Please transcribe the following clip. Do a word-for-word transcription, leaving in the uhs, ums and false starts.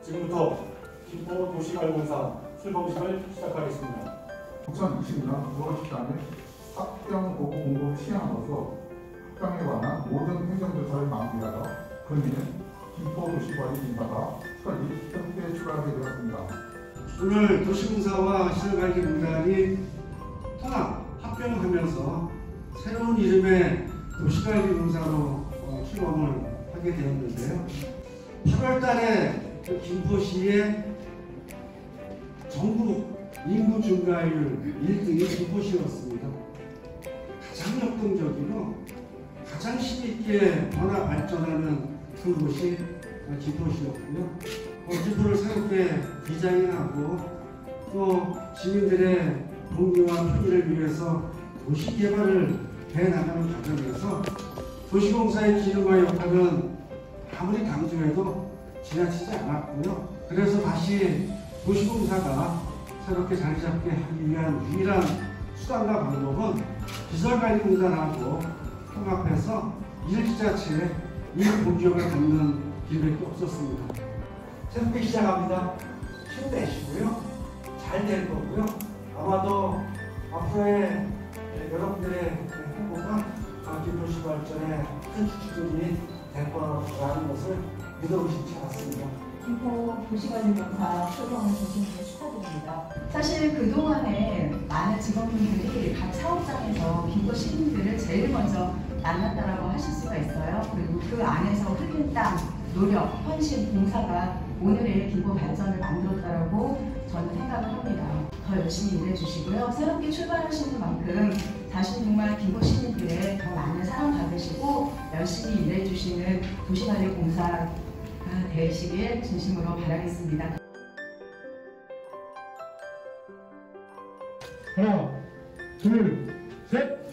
지금부터 김포 도시관리공사 출범식을 시작하겠습니다. 이천이십 년 구월 십삼 일 합병 보고 공고를 시행함으로써 합병에 관한 모든 행정조사를 마무리하여 금일 김포도시관리공사가 설립 협회에 출발하게 되었습니다. 오늘 도시공사와 시설관리공단이 통합, 합병하면서 새로운 이름의 도시관리공사로 어, 출범을 하게 되었는데요. 팔월 달에 그 김포시의 전국 인구 증가율 일 등이 김포시였습니다. 가장 역동적이고 가장 힘있게 변화 발전하는 그곳이 김포시였고요. 어, 김포를 새롭게 디자인하고 또 시민들의 복리와 편의를 위해서 도시 개발을 해나가는 과정에서 도시공사의 기능과 역할은 아무리 강조해도 지나치지 않았고요. 그래서 다시 도시공사가 새롭게 자리 잡게 하기 위한 유일한 수단과 방법은 시설관리공단하고 통합해서 일지자체에 일 공기업을 갖는 길밖에 없었습니다. 새롭게 시작합니다. 힘내시고요. 잘 될 거고요. 아마도 앞으로의 여러분들의 행복은 김포시 발전의 큰 주축들이 될 거라는 것을 믿어 의심치 않습니다. 김포 도시관리공사 출범을 진심으로 축하드립니다. 사실 그동안에 많은 직원분들이 각 사업장에서 김포 시민들을 제일 먼저 만났다라고 하실 수가 있어요. 그리고 그 안에서 흘린 땀, 노력, 헌신, 봉사가 오늘의 김포 발전을 만들었다라고 저는 생각을 합니다. 더 열심히 일해주시고요. 새롭게 출발하시는 만큼 자신 정말 김포 시민들의 더 많은 사랑 받으시고 열심히 일해주시는 도시관리공사가 되시길 진심으로 바라겠습니다. 하나, 둘, 셋!